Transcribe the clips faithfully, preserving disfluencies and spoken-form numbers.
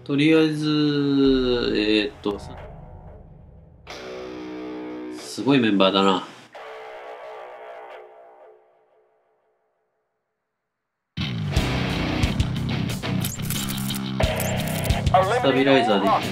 とりあえず、えー、っと、すごいメンバーだな。スタビライザーでいい。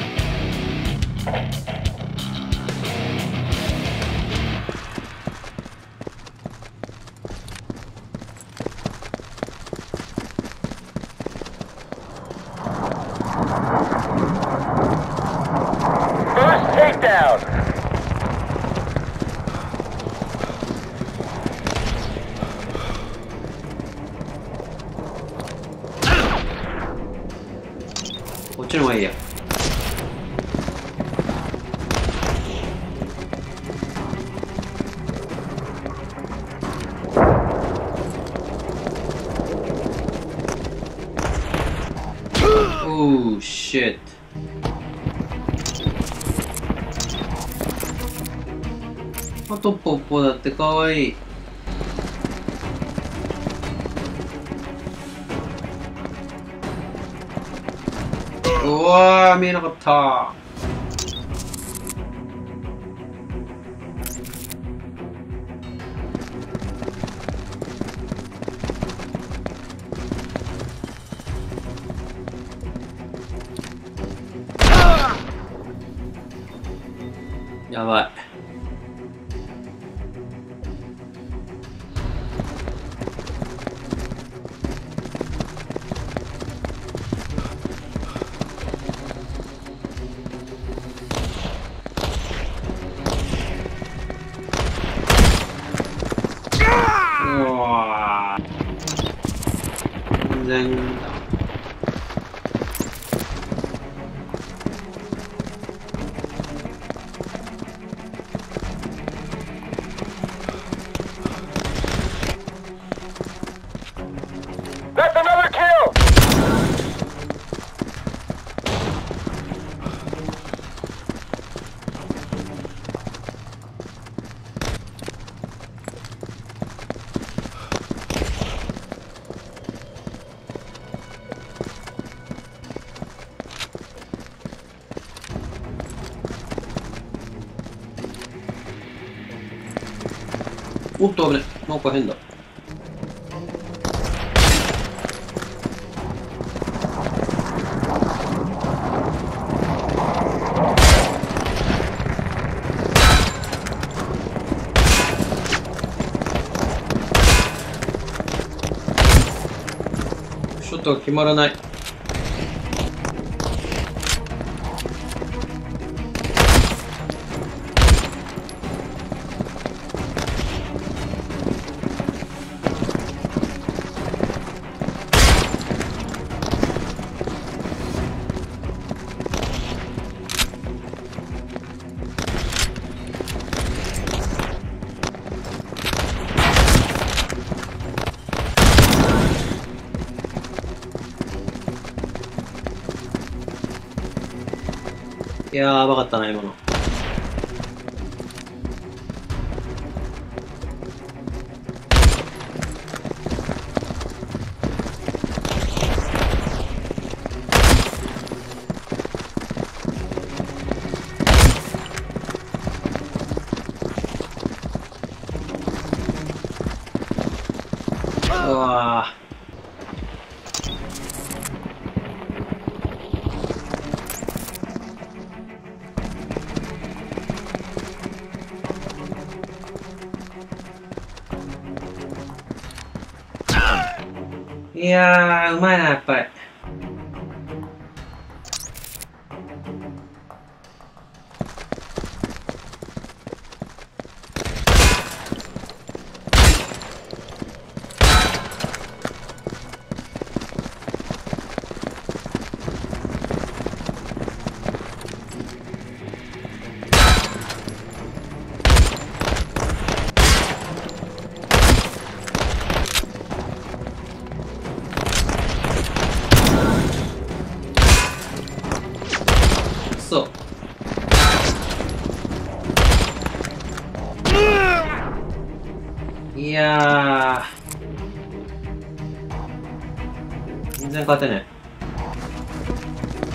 こっちの方がいいや。Oh shit。あとポッポだってかわいい。うわー、見えなかった。やばい。うわー、全然だ。 That's another kill! おっと危ね、なんか変だ。ショットが決まらない。いやー、やばかったな、今の。うわー。いやー、うまいな、やっぱり。そう。いやー、全然勝てない。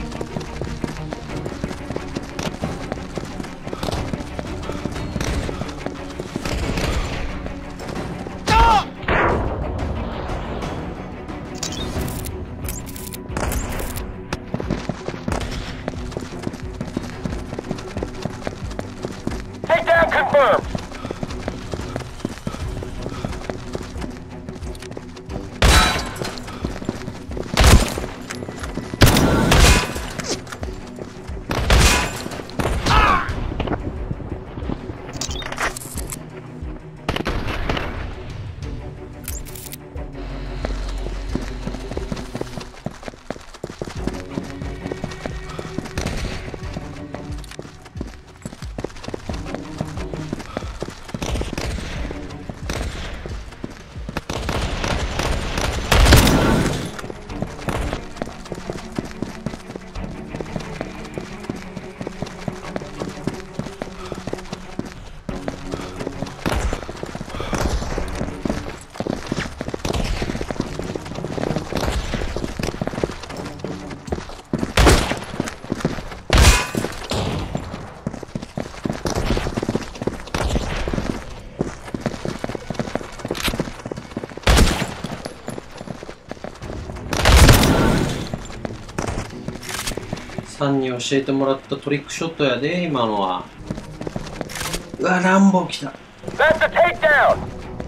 さんに教えてもらったトリックショットやで、今のは。うわ、ランボー来た。 That's a takedown!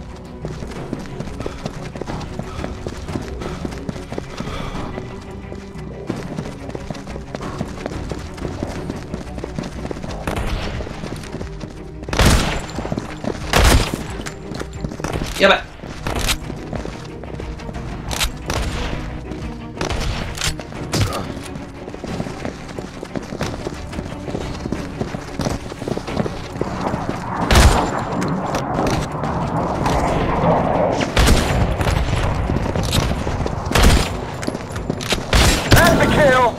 やばい。 That's a kill!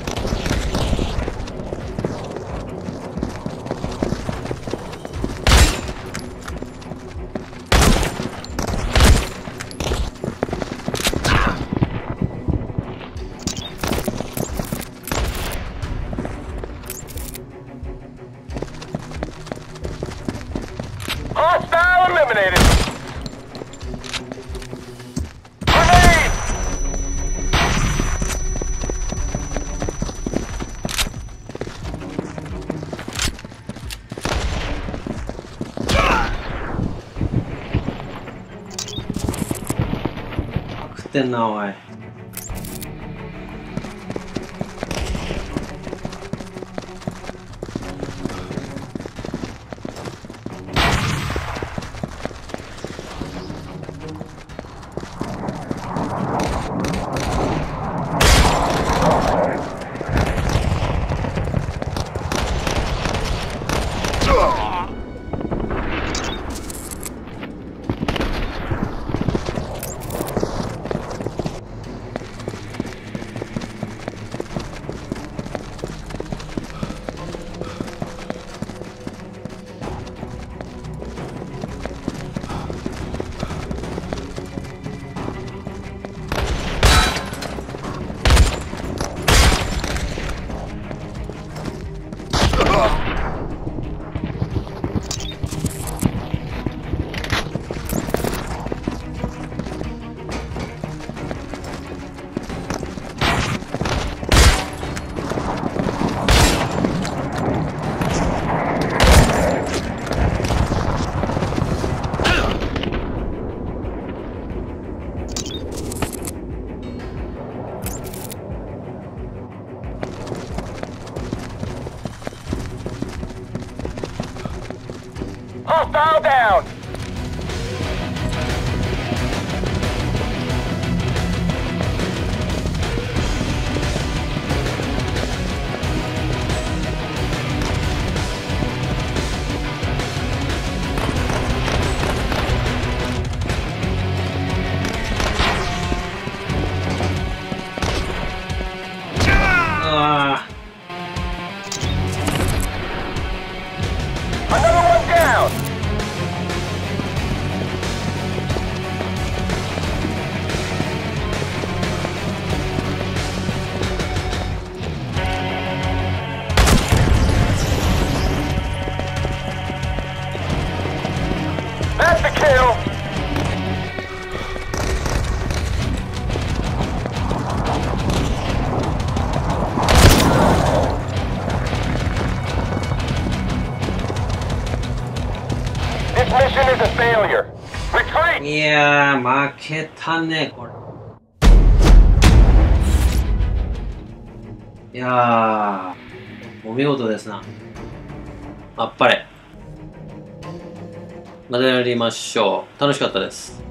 Hostile eliminated! Grenade! 食ってんな、おい。 Hostile down! Ah. Another one down! That's the kill! This mission is a failure. Retreat! いやー、負けたね、これ。いやー、お見事ですな。あっぱれ。またやりましょう。楽しかったです。